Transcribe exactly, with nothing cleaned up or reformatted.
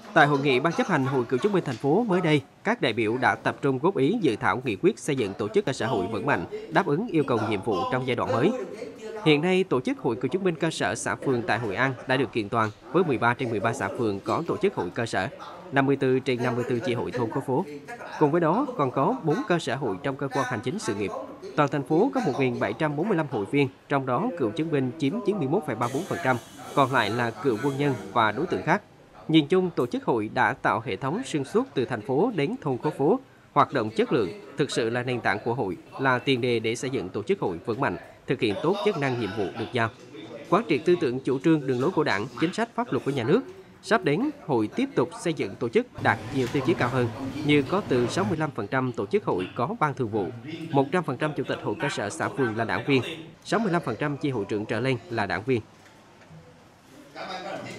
Tại hội nghị Ban chấp hành Hội Cựu chiến binh thành phố mới đây, các đại biểu đã tập trung góp ý dự thảo nghị quyết xây dựng tổ chức cơ sở hội vững mạnh, đáp ứng yêu cầu nhiệm vụ trong giai đoạn mới. Hiện nay, tổ chức Hội Cựu chiến binh cơ sở xã phường tại Hội An đã được kiện toàn với mười ba trên mười ba xã phường có tổ chức hội cơ sở, năm mươi tư trên năm mươi tư chi hội thôn khu phố. Cùng với đó, còn có bốn cơ sở hội trong cơ quan hành chính sự nghiệp. Toàn thành phố có một nghìn bảy trăm bốn mươi lăm hội viên, trong đó cựu chiến binh chiếm chín mươi mốt phẩy ba mươi tư phần trăm, còn lại là cựu quân nhân và đối tượng khác. Nhìn chung, tổ chức hội đã tạo hệ thống xuyên suốt từ thành phố đến thôn khu phố, hoạt động chất lượng, thực sự là nền tảng của hội, là tiền đề để xây dựng tổ chức hội vững mạnh, thực hiện tốt chức năng nhiệm vụ được giao. Quán triệt tư tưởng chủ trương đường lối của Đảng, chính sách pháp luật của nhà nước. Sắp đến, hội tiếp tục xây dựng tổ chức đạt nhiều tiêu chí cao hơn, như có từ sáu mươi lăm phần trăm tổ chức hội có ban thường vụ, một trăm phần trăm chủ tịch hội cơ sở xã phường là đảng viên, sáu mươi lăm phần trăm chi hội trưởng trở lên là đảng viên.